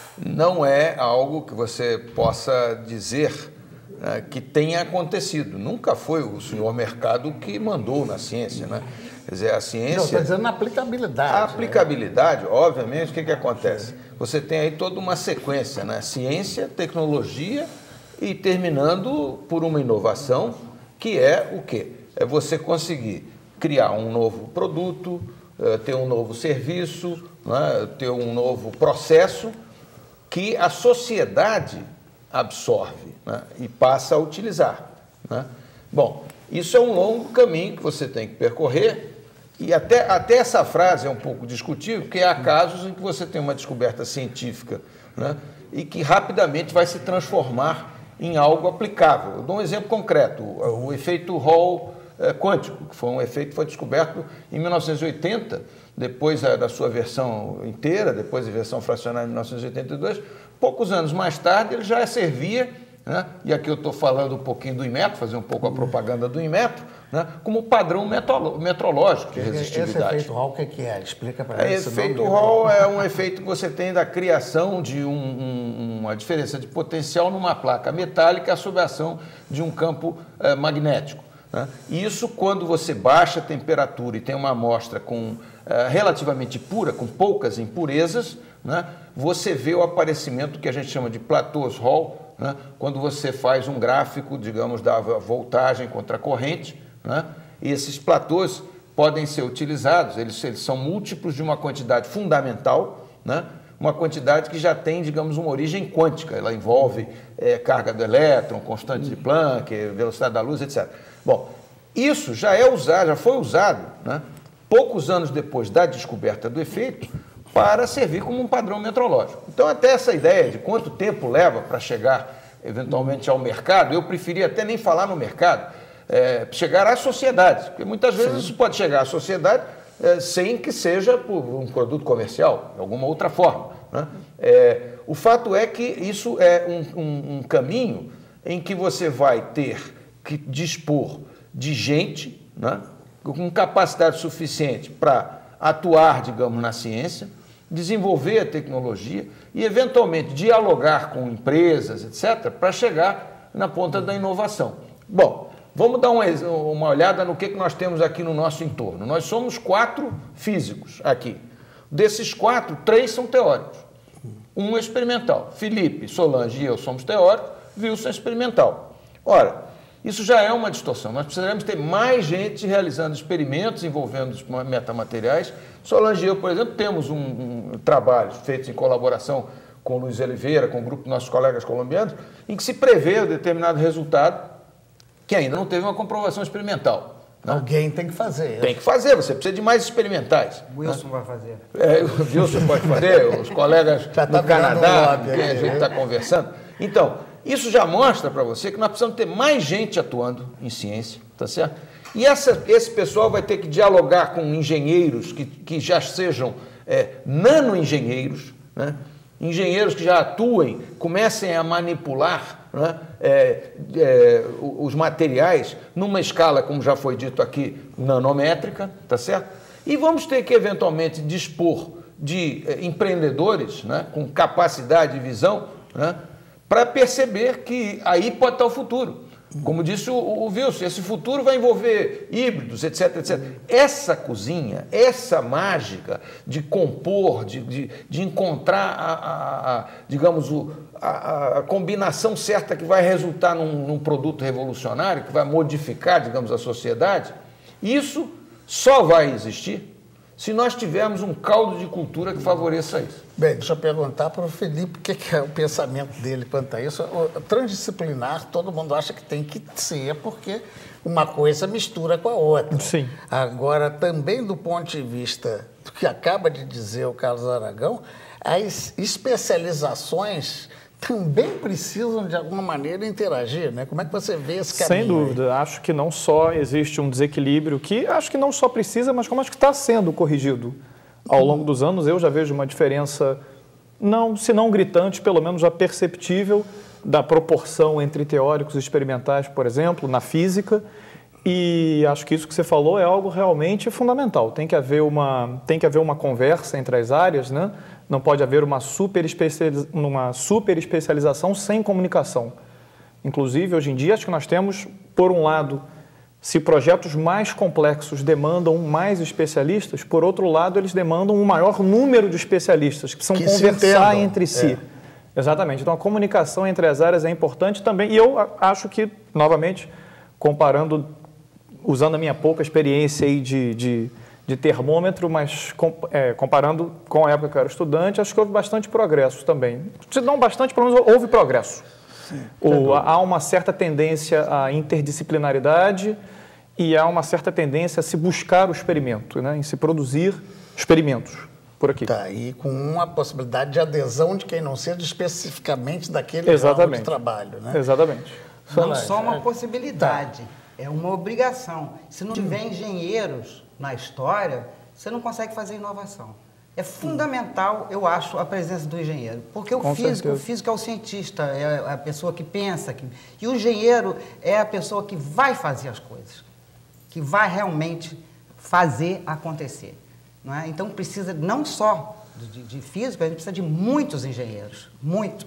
não é algo que você possa dizer é, que tenha acontecido. Nunca foi o senhor mercado que mandou na ciência, né? Quer dizer, a ciência... Não, estou dizendo na aplicabilidade. A aplicabilidade, né? Obviamente, o que, que acontece? Você tem aí toda uma sequência, né? Ciência, tecnologia e terminando por uma inovação que é o quê? é você conseguir criar um novo produto, ter um novo serviço, né, ter um novo processo que a sociedade absorve, né, e passa a utilizar, né? Bom, isso é um longo caminho que você tem que percorrer e até, até essa frase é um pouco discutível, porque há casos em que você tem uma descoberta científica, né, e que rapidamente vai se transformar em algo aplicável. Eu dou um exemplo concreto, o, o efeito Hall é, quântico, que foi um efeito que foi descoberto em mil novecentos e oitenta, depois a, da sua versão inteira, depois a versão fracionária em mil novecentos e oitenta e dois, poucos anos mais tarde ele já servia, né, e aqui eu estou falando um pouquinho do Inmetro, fazer um pouco a propaganda do Inmetro, né, como padrão metrológico de resistividade. Esse efeito Hall, o que é? Explica para mim. O efeito Hall é um efeito que você tem da criação de um, um, uma diferença de potencial numa placa metálica sob a ação de um campo eh, magnético, né? Isso, quando você baixa a temperatura e tem uma amostra com, eh, relativamente pura, com poucas impurezas, né, você vê o aparecimento que a gente chama de platôs Hall, né, quando você faz um gráfico, digamos, da voltagem contra a corrente, né, e esses platôs podem ser utilizados, eles, eles são múltiplos de uma quantidade fundamental, né, uma quantidade que já tem, digamos, uma origem quântica, ela envolve é, carga do elétron, constante de Planck, velocidade da luz, etcétera. Bom, isso já é usado, já foi usado, né, poucos anos depois da descoberta do efeito, para servir como um padrão metrológico. Então, até essa ideia de quanto tempo leva para chegar, eventualmente, ao mercado, eu preferia até nem falar no mercado, é, chegar à sociedade, porque muitas vezes Sim. isso pode chegar à sociedade é, sem que seja por um produto comercial, de alguma outra forma, né? É, o fato é que isso é um, um, um caminho em que você vai ter que dispor de gente, né, com capacidade suficiente para atuar, digamos, na ciência, desenvolver a tecnologia e, eventualmente, dialogar com empresas, etcétera, para chegar na ponta da inovação. Bom, vamos dar uma, uma olhada no que, que nós temos aqui no nosso entorno. Nós somos quatro físicos aqui. Desses quatro, três são teóricos. Um é experimental. Felipe, Solange e eu somos teóricos, Wilson é experimental. Ora, isso já é uma distorção. Nós precisaremos ter mais gente realizando experimentos envolvendo os metamateriais. Solange e eu, por exemplo, temos um, um trabalho feito em colaboração com o Luiz Oliveira, com o grupo de nossos colegas colombianos, em que se prevê um determinado resultado que ainda não teve uma comprovação experimental. Né? Alguém tem que fazer. Tem que fazer, você precisa de mais experimentais. O Wilson né? vai fazer. É, o Wilson pode fazer, os colegas do tá Canadá, com quem a gente está conversando. Então, isso já mostra para você que nós precisamos ter mais gente atuando em ciência, tá certo? E essa, esse pessoal vai ter que dialogar com engenheiros que, que já sejam é, nano-engenheiros, né? Engenheiros que já atuem, comecem a manipular, né, é, é, os materiais numa escala, como já foi dito aqui, nanométrica, tá certo? E vamos ter que, eventualmente, dispor de é, empreendedores, né, com capacidade e visão, né, para perceber que aí pode estar o futuro. Como disse o, o Wilson, esse futuro vai envolver híbridos, etc, etcétera. Essa cozinha, essa mágica de compor, de, de, de encontrar, a, a, a, digamos, o, a, a combinação certa que vai resultar num, num produto revolucionário, que vai modificar, digamos, a sociedade, isso só vai existir se nós tivermos um caldo de cultura que favoreça isso. Bem, deixa eu perguntar para o Felipe o que, que é o pensamento dele quanto a isso. O transdisciplinar, todo mundo acha que tem que ser, porque uma coisa mistura com a outra. Sim. Agora, também do ponto de vista do que acaba de dizer o Carlos Aragão, as especializações também precisam, de alguma maneira, interagir, né? Como é que você vê esse caminho? Sem dúvida. Aí? Acho que não só existe um desequilíbrio, que acho que não só precisa, mas como acho que está sendo corrigido ao longo dos anos. Eu já vejo uma diferença, não, se não gritante, pelo menos já perceptível, da proporção entre teóricos e experimentais, por exemplo, na física. E acho que isso que você falou é algo realmente fundamental. Tem que haver uma, tem que haver uma conversa entre as áreas, né? Não pode haver uma super, especializa, uma super especialização sem comunicação. Inclusive, hoje em dia, acho que nós temos, por um lado, se projetos mais complexos demandam mais especialistas, por outro lado, eles demandam um maior número de especialistas que precisam que conversar entre si. É. Exatamente. Então, a comunicação entre as áreas é importante também. E eu acho que, novamente, comparando usando a minha pouca experiência aí de, de, de termômetro, mas com, é, comparando com a época que eu era estudante, acho que houve bastante progresso também. Se não bastante, pelo menos houve progresso. Sim, o, há uma certa tendência à interdisciplinaridade e há uma certa tendência a se buscar o experimento, né, em se produzir experimentos por aqui. Tá, e com uma possibilidade de adesão de quem não seja especificamente daquele Exatamente. ramo de trabalho. Né? Exatamente. Não só uma possibilidade, é uma obrigação. Se não tiver engenheiros na história, você não consegue fazer inovação. É fundamental, eu acho, a presença do engenheiro. Porque o físico, o físico é o cientista, é a pessoa que pensa. Que... E o engenheiro é a pessoa que vai fazer as coisas, que vai realmente fazer acontecer. Não é? Então, precisa não só de, de físico, a gente precisa de muitos engenheiros, muito.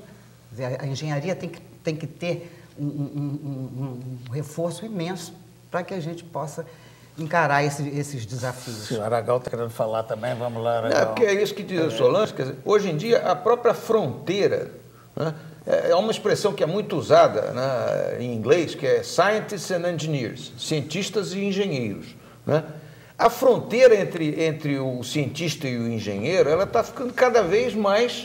A engenharia tem que, tem que ter um, um, um, um reforço imenso para que a gente possa encarar esse, esses desafios. Se o Aragão está querendo falar também, vamos lá, Aragão. É, porque é isso que diz o Solange, quer dizer, hoje em dia a própria fronteira, né, é uma expressão que é muito usada, né, em inglês, que é scientists and engineers, cientistas e engenheiros. Né? A fronteira entre, entre o cientista e o engenheiro, ela está ficando cada vez mais,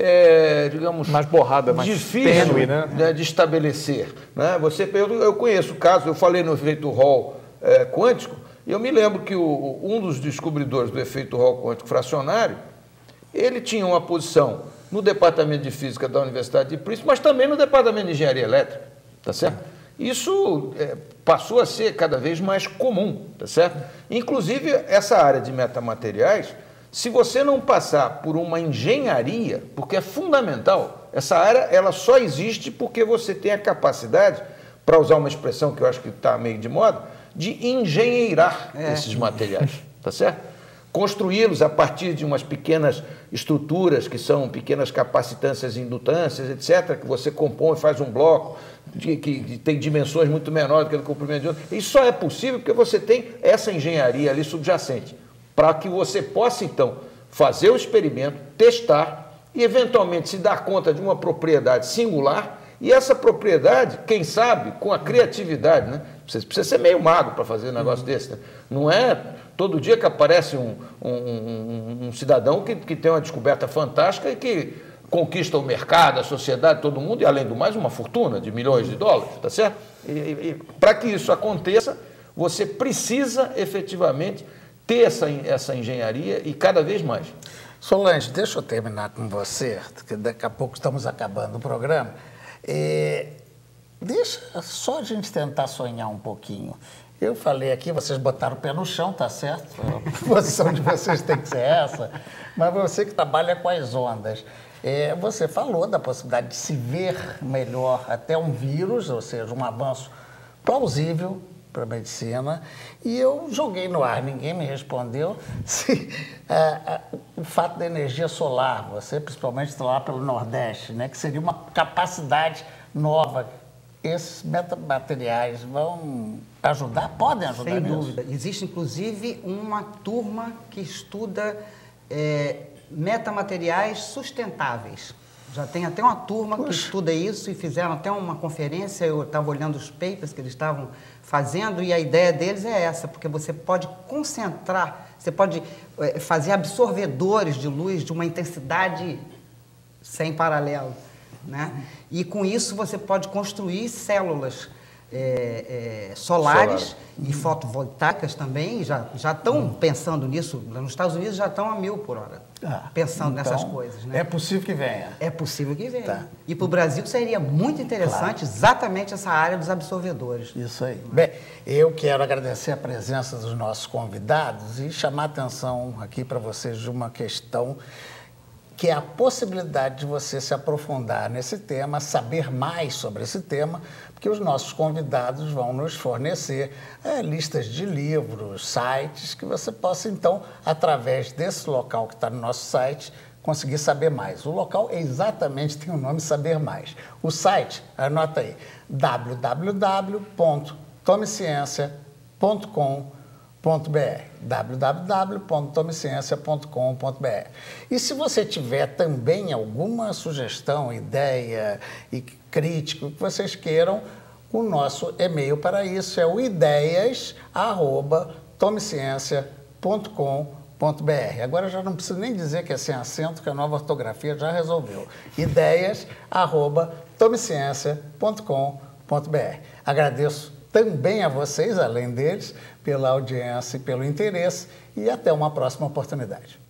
é, digamos, mais borrada, mais difícil tênue, né? Né, de estabelecer. Né? Você, eu, eu conheço o caso, eu falei no efeito Hall é, quântico, e eu me lembro que o, um dos descobridores do efeito Hall quântico fracionário, ele tinha uma posição no departamento de física da Universidade de Princeton, mas também no departamento de engenharia elétrica, tá certo? Isso é, passou a ser cada vez mais comum, tá certo? Inclusive, essa área de metamateriais, se você não passar por uma engenharia, porque é fundamental, essa área ela só existe porque você tem a capacidade, para usar uma expressão que eu acho que está meio de moda, de engenheirar é. esses materiais, tá certo? Construí-los a partir de umas pequenas estruturas, que são pequenas capacitâncias e indutâncias, etcétera, que você compõe, faz um bloco, que, que tem dimensões muito menores do que o comprimento de outro. Isso só é possível porque você tem essa engenharia ali subjacente, para que você possa, então, fazer o experimento, testar e, eventualmente, se dar conta de uma propriedade singular. E essa propriedade, quem sabe, com a criatividade, né? Você precisa ser meio mago para fazer um negócio desse, né? Não é todo dia que aparece um, um, um, um cidadão que, que tem uma descoberta fantástica e que conquista o mercado, a sociedade, todo mundo, e além do mais, uma fortuna de milhões de dólares, tá certo? E, e, e para que isso aconteça, você precisa efetivamente ter essa, essa engenharia e cada vez mais. Solange, deixa eu terminar com você, porque daqui a pouco estamos acabando o programa. É, deixa só a gente tentar sonhar um pouquinho. Eu falei aqui, vocês botaram o pé no chão, tá certo? A posição de vocês tem que ser essa. Mas você que trabalha com as ondas, é, você falou da possibilidade de se ver melhor até um vírus, ou seja, um avanço plausível para a medicina. E eu joguei no ar, ninguém me respondeu, se a, a, o fato da energia solar, você principalmente está lá pelo Nordeste, né, que seria uma capacidade nova. Esses metamateriais vão ajudar? Podem ajudar Sem nisso? dúvida. Existe, inclusive, uma turma que estuda é, metamateriais sustentáveis. Já tem até uma turma Puxa. que estuda isso e fizeram até uma conferência, eu estava olhando os papers que eles estavam fazendo e a ideia deles é essa, porque você pode concentrar, você pode é, fazer absorvedores de luz de uma intensidade sem paralelo. Né? E com isso você pode construir células é, é, solares Solar. e fotovoltaicas também, já já estão hum. pensando nisso, nos Estados Unidos já estão a mil por hora, ah, pensando então, nessas coisas. Né? É possível que venha. É possível que venha. Tá. E para o Brasil seria muito interessante claro. exatamente essa área dos absorvedores. Isso aí. Bem, eu quero agradecer a presença dos nossos convidados e chamar a atenção aqui para vocês de uma questão que é a possibilidade de você se aprofundar nesse tema, saber mais sobre esse tema, porque os nossos convidados vão nos fornecer é, listas de livros, sites, que você possa, então, através desse local que está no nosso site, conseguir saber mais. O local é exatamente, tem o nome Saber Mais. O site, anota aí, w w w ponto tome ciência ponto com ponto b r, w w w ponto tome ciência ponto com ponto b r. E se você tiver também alguma sugestão, ideia e crítica que vocês queiram, O nosso e-mail para isso é o ideias arroba tomeciencia ponto com ponto br. Agora já não preciso nem dizer que é sem acento, que a nova ortografia já resolveu. ideias arroba tomeciencia ponto com ponto br. Agradeço também a vocês, além deles, pela audiência e pelo interesse, e até uma próxima oportunidade.